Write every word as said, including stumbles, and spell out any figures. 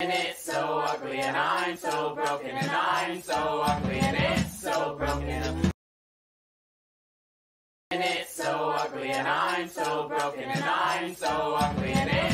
And it's so ugly and I'm so broken and I'm so ugly and it's so broken. And it's so ugly and I'm so broken and I'm so ugly and it's